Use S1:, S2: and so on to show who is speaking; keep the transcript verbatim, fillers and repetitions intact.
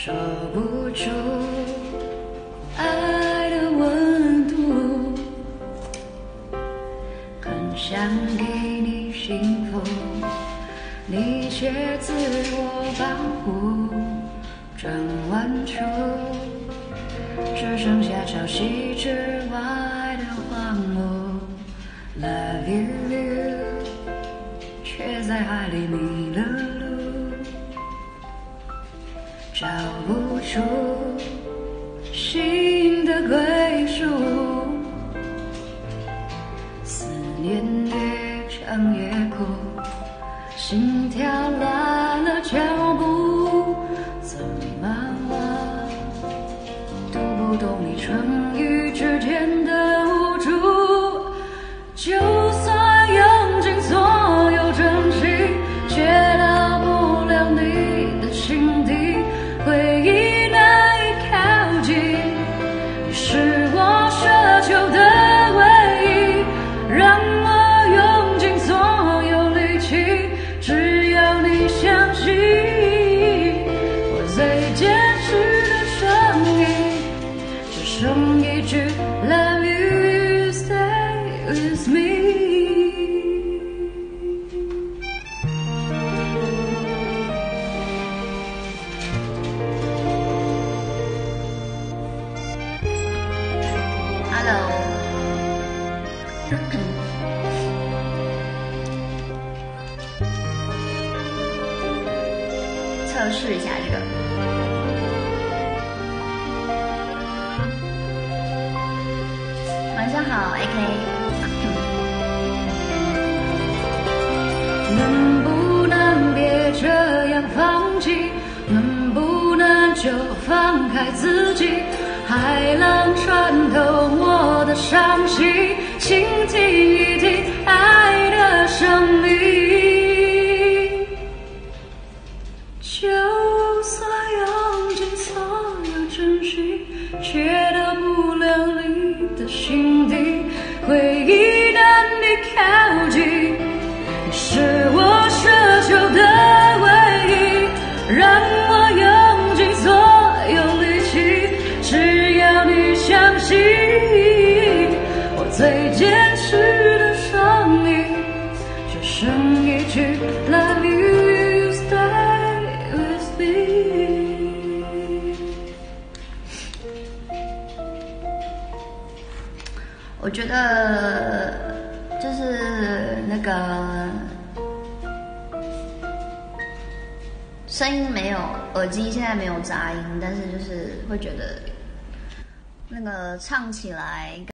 S1: 说不出爱的温度，很想给你幸福，你却自我保护，转弯处只剩下潮汐之外的荒芜。Love you， 却在海里迷了路，找不出新的归属。思念越长越苦，心跳乱了脚步，怎么了？读不懂你春雨之间的无助。就算用尽所有真心，却到不了你的心底，回忆难以靠近。你是我奢求的唯一，让我用尽所有力气，只要你相信。我最坚持的声音，只剩一句 Love you, stay with me。Hello， 测试一下这个。晚上好 ，A K。能不能别这样放弃？能不能就放开自己？海浪穿透我的伤心，倾听一听爱的声音。就算用尽所有真心，却到不了你的心底，回忆难以靠近。你是我奢求的唯一，让我用尽所有力气，只要你相信。我最坚持的声音，只剩一句 Love you, stay with me。 我觉得就是那个声音没有，耳机现在没有杂音，但是就是会觉得那个唱起来